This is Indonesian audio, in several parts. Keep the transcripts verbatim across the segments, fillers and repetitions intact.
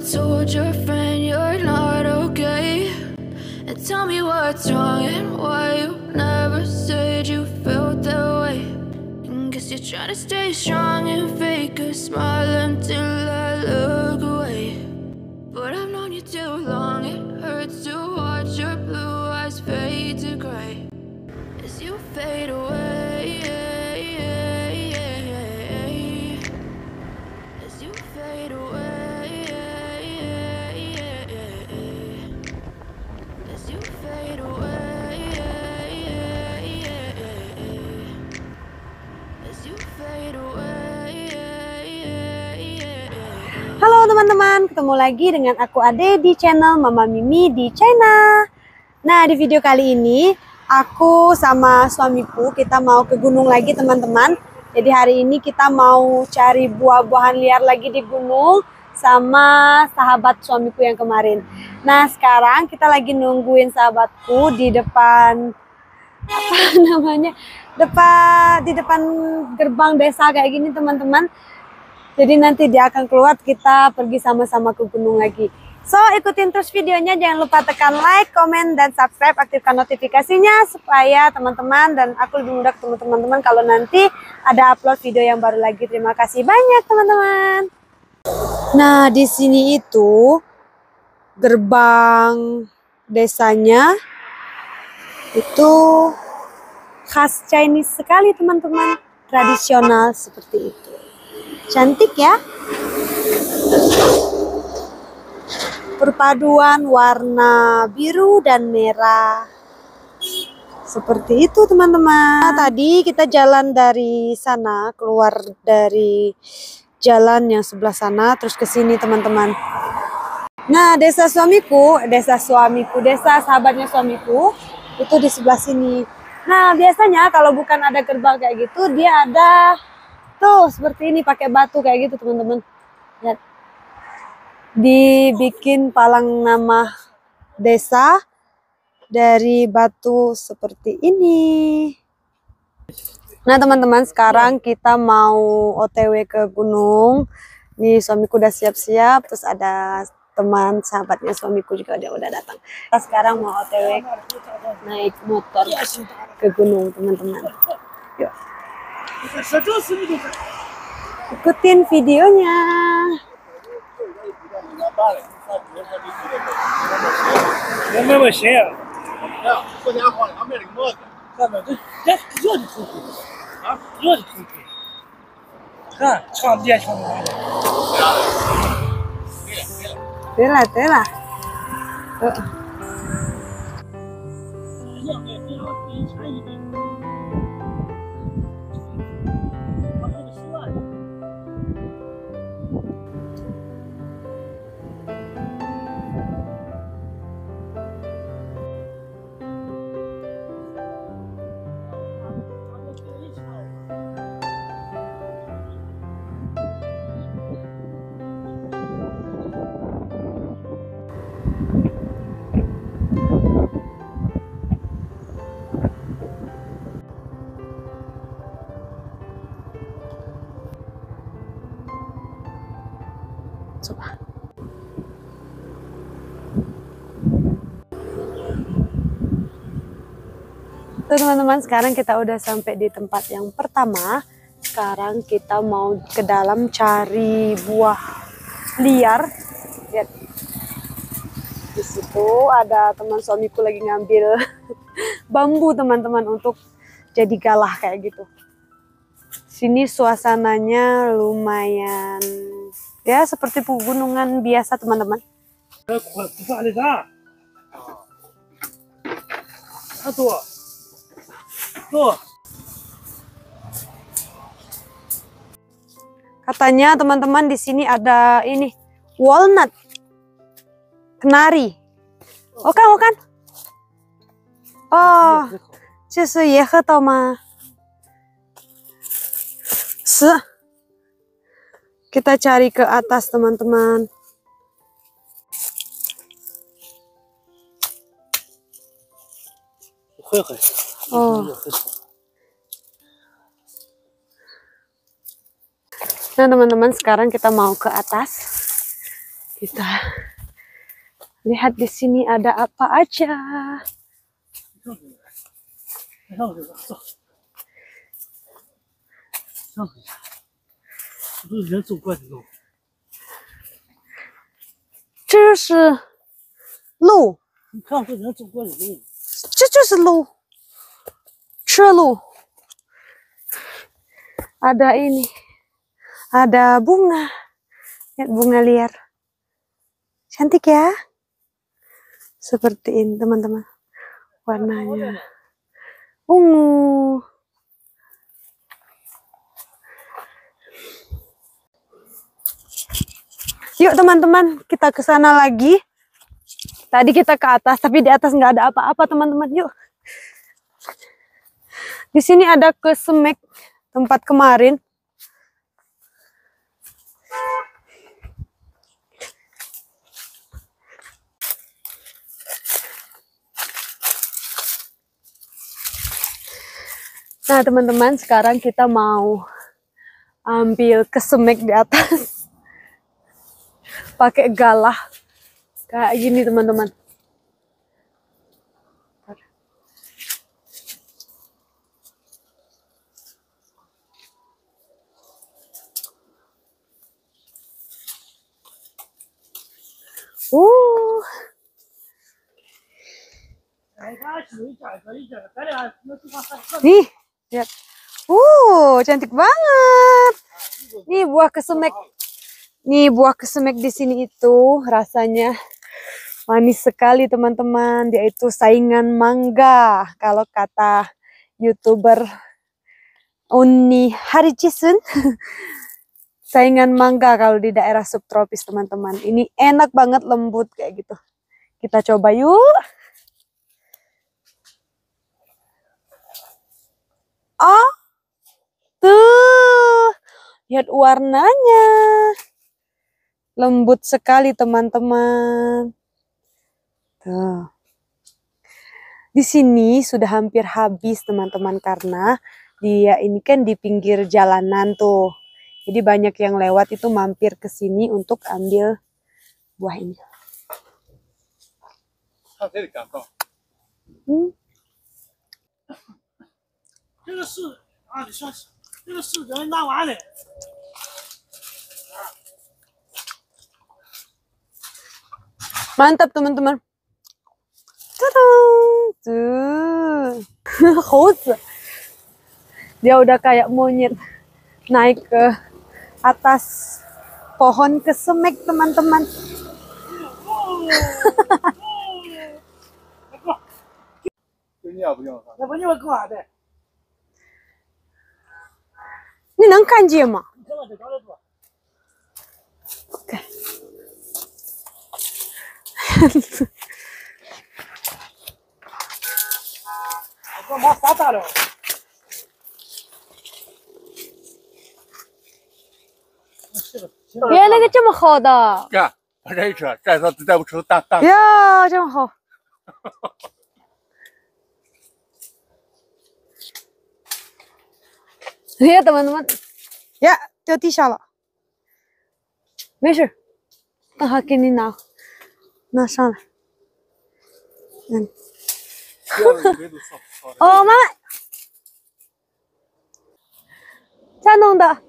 told your friend you're not okay? And tell me what's wrong and why you never said you felt that way. And guess you're trying to stay strong and fake a smile until I look away. But I've known you too long, it hurts to watch your blue eyes fade to gray as you fade away, as you fade away, as you fade away, as you fade away. Halo teman-teman, ketemu lagi dengan aku Ade di channel Mama Mimi di China. Nah, di video kali ini aku sama suamiku kita mau ke gunung lagi teman-teman. Jadi hari ini kita mau cari buah-buahan liar lagi di gunung sama sahabat suamiku yang kemarin. Nah, sekarang kita lagi nungguin sahabatku di depan apa namanya? Depan di depan gerbang desa kayak gini teman-teman. Jadi nanti dia akan keluar, kita pergi sama-sama ke gunung lagi. So, ikutin terus videonya, jangan lupa tekan like, komen, dan subscribe, aktifkan notifikasinya supaya teman-teman dan aku lebih mudah ketemu teman-teman kalau nanti ada upload video yang baru lagi. Terima kasih banyak teman-teman. Nah, di sini itu gerbang desanya itu khas Chinese sekali teman-teman, tradisional seperti itu. Cantik ya, perpaduan warna biru dan merah seperti itu teman-teman. Nah, tadi kita jalan dari sana, keluar dari jalan yang sebelah sana terus ke sini teman-teman. Nah, desa suamiku, desa suamiku, desa sahabatnya suamiku itu di sebelah sini. Nah, biasanya kalau bukan ada gerbang kayak gitu, dia ada tuh seperti ini pakai batu kayak gitu teman-teman. Lihat. Dibikin palang nama desa dari batu seperti ini. Nah teman-teman, sekarang kita mau O T W ke gunung. Nih suamiku udah siap-siap, terus ada teman sahabatnya suamiku juga udah udah datang. Kita sekarang mau O T W naik motor ke gunung teman-teman. Yuk. Ikutin videonya. Tela, tela. Coba. Teman-teman, sekarang kita udah sampai di tempat yang pertama. Sekarang kita mau ke dalam cari buah liar. Lihat. Di situ ada teman suamiku lagi ngambil bambu teman-teman untuk jadi galah kayak gitu. Sini suasananya lumayan ya seperti pegunungan biasa teman-teman. Katanya teman-teman di sini ada ini walnut, kenari. Oh kan, oh kan? Oh, 这是椰核桃吗？是。Kita cari ke atas teman-teman. Oh. Nah teman-teman, sekarang kita mau ke atas. Kita lihat di sini ada apa aja.这是路，这就是路，车路。Ada ini, ada bunga, lihat bunga liar, cantik ya. Seperti ini teman-teman, warnanya ungu. Yuk teman-teman, kita ke sana lagi. Tadi kita ke atas, tapi di atas nggak ada apa-apa teman-teman. Yuk. Di sini ada kesemek tempat kemarin. Nah teman-teman, sekarang kita mau ambil kesemek di atas. Pakai galah. Kayak gini teman-teman. Uh. Nih, lihat. Uh, cantik banget. Nih buah kesemek. Nih buah kesemek di sini itu rasanya manis sekali teman-teman. Dia itu saingan mangga kalau kata YouTuber Uni Harichisun. Saingan mangga kalau di daerah subtropis teman-teman. Ini enak banget, lembut kayak gitu. Kita coba yuk. Oh, tuh, lihat warnanya. Lembut sekali teman-teman. Tuh. Di sini sudah hampir habis teman-teman karena dia ini kan di pinggir jalanan tuh. Jadi banyak yang lewat itu mampir ke sini untuk ambil buah ini. Hmm. Mantap teman-teman. Tuh. House. Dia udah kayak monyet naik ke atas pohon kesemek teman-teman. Ini能看见吗？ Oke.原来那个这么好的， 呀，把这一扯，再说再不吃蛋蛋。 呀，这么好。Lihat teman-teman, ya掉地下了，没事，等下给你拿，拿上来。嗯。哦，妈妈，咋弄的？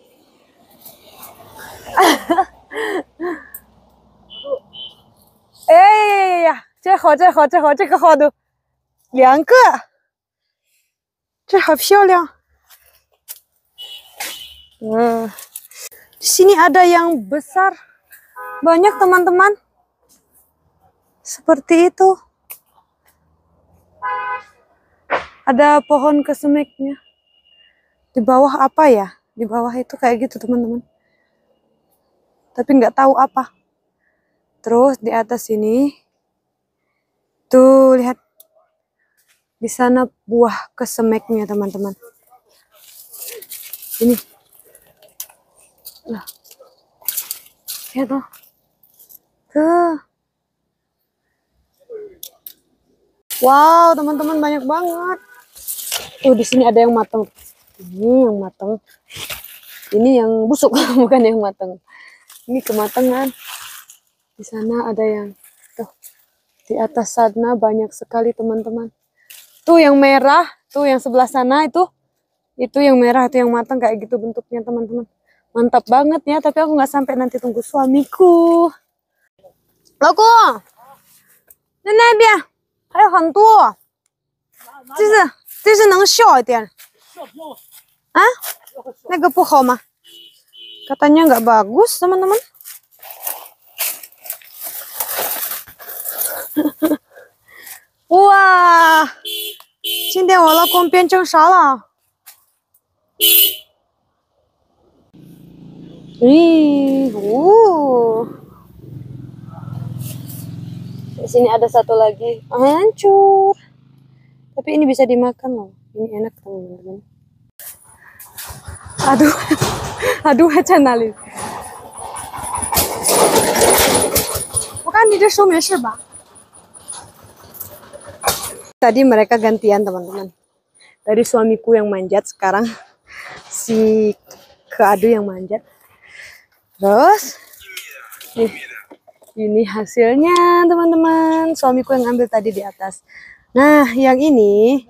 哎呀，这好，这好，这好，这个好的，两个，这好漂亮。Hmm. Di sini ada yang besar, banyak teman-teman. Seperti itu. Ada pohon kesemeknya. Di bawah apa ya? Di bawah itu kayak gitu teman-teman. Tapi nggak tahu apa. Terus di atas ini, tuh lihat. Di sana buah kesemeknya teman-teman. Ini. Lah. Lihat tuh. Tuh. Wow, teman-teman banyak banget. Tuh di sini ada yang matang. Ini yang matang. Ini yang busuk, bukan yang matang. Ini kematangan. Di sana ada yang tuh di atas sana banyak sekali teman-teman. Tuh yang merah, tuh yang sebelah sana itu, itu yang merah, itu yang matang kayak gitu bentuknya teman-teman. Mantap banget ya, tapi aku nggak sampai, nanti tunggu suamiku. Loko, nenek biar,还有很多，就是就是能小一点。啊？那个不好吗？ Katanya nggak bagus teman-teman. Wah, 今天我老公变成啥了？ Wih, uh. Di sini ada satu lagi, hancur. Tapi ini bisa dimakan loh. Ini enak teman-teman. Aduh, aduh aja nali. Bukan di deso mesir ba? Tadi mereka gantian teman-teman. Tadi suamiku yang manjat, sekarang si keadu yang manjat. Terus nih, ini hasilnya teman-teman. Suamiku yang ambil tadi di atas. Nah, yang ini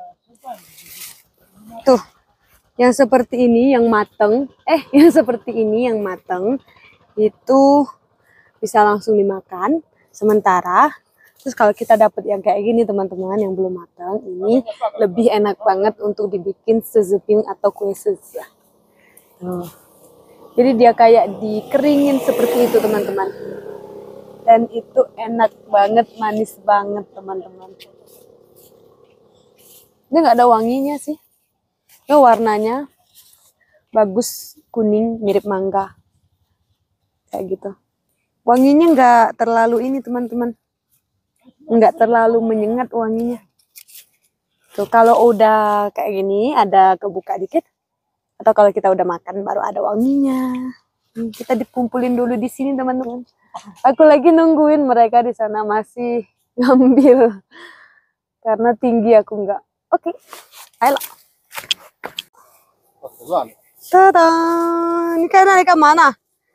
tuh, yang seperti ini yang mateng, eh yang seperti ini yang mateng itu bisa langsung dimakan. Sementara terus kalau kita dapat yang kayak gini teman-teman, yang belum matang, ini lebih enak banget untuk dibikin sezeping atau kue seze. Tuh. Jadi dia kayak dikeringin seperti itu teman-teman. Dan itu enak banget, manis banget teman-teman. Dia nggak ada wanginya sih. Ini warnanya bagus, kuning, mirip mangga. Kayak gitu. Wanginya nggak terlalu ini teman-teman. Nggak terlalu menyengat wanginya. Tuh kalau udah kayak gini, ada kebuka dikit. Atau kalau kita udah makan baru ada wanginya. Hmm, kita dikumpulin dulu di sini teman-teman. Aku lagi nungguin mereka di sana masih ngambil. Karena tinggi aku nggak. Oke, ayo. Tada, ini kayak naik ke mana?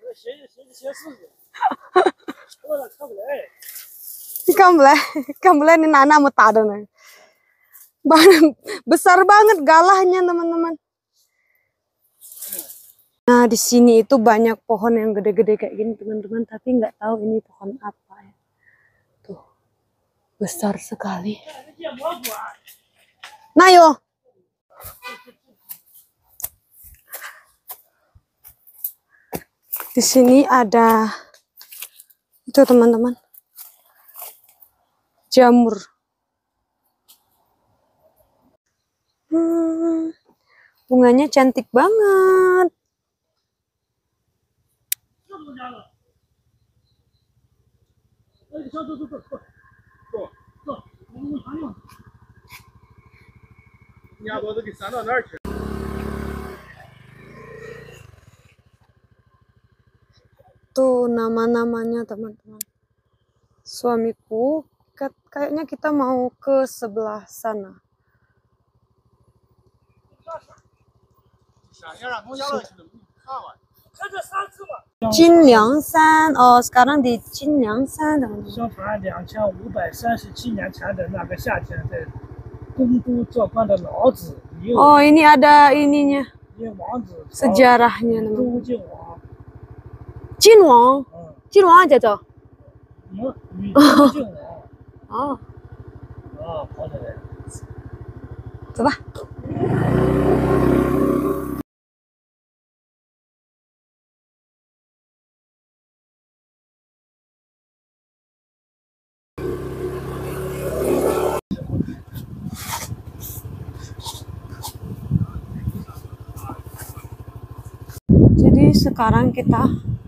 Ikan boleh, ikan boleh ini Nana mau taruh nih. Besar banget galahnya teman-teman. Nah di sini itu banyak pohon yang gede-gede kayak gini teman-teman, tapi nggak tahu ini pohon apa ya. Tuh besar sekali. Nah yo. Di sini ada itu teman-teman. Jamur. Hmm, bunganya cantik banget. Tuh nama-namanya teman-teman. Suamiku kayaknya kita mau ke sebelah sana. Jinliangshan, oh sekarang di Jinliangshan teman-teman. 相传两千五百三十七年前的那个夏天，在东都做官的老子李有 Oh ini ada ininya, 因王子 sejarahnya 周 teman-teman. 敬王， Jinwang, 嗯， Jinwang aja tuh. 与与周敬王 Oh, 啊跑起来。 coba. Jadi sekarang kita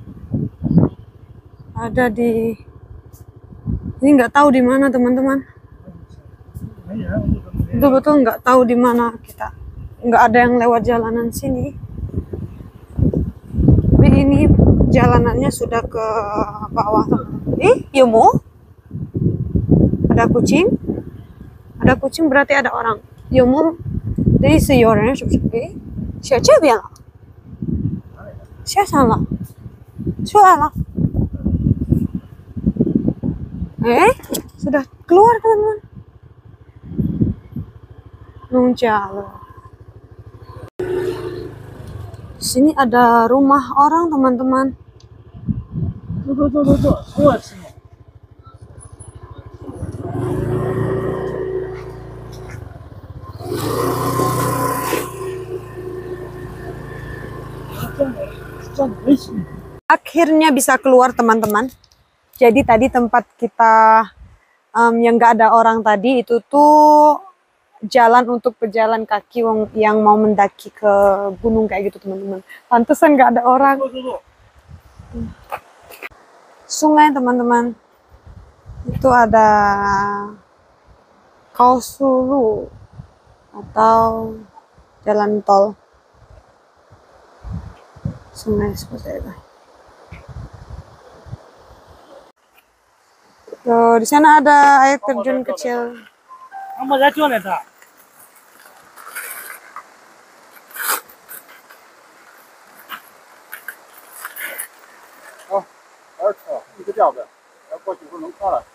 ada di, ini nggak tahu di mana teman-teman. 没人，为什么没人？ Betul-betul nggak tahu di mana kita. Nggak ada yang lewat jalanan sini. Tapi ini jalanannya sudah ke bawah. Eh, Yomo? Ada kucing? Ada kucing berarti ada orang. Yomo? Jadi seorang seperti siapa bilang? Siapa salah? Siapa salah? Eh, sudah keluar teman-teman. Nunjalo. Sini ada rumah orang teman-teman. 坐坐坐坐坐，坐起。 Akhirnya bisa keluar teman-teman. Jadi tadi tempat kita um, yang gak ada orang tadi itu tuh jalan untuk pejalan kaki yang mau mendaki ke gunung kayak gitu teman-teman. Pantesan gak ada orang. Sungai teman-teman. Itu ada Kausulu atau jalan tol. Sungai seperti itu. Tuh, di sana ada air terjun kecil. Kamu在这里的。 好，二车一个吊子，要过去就能看了。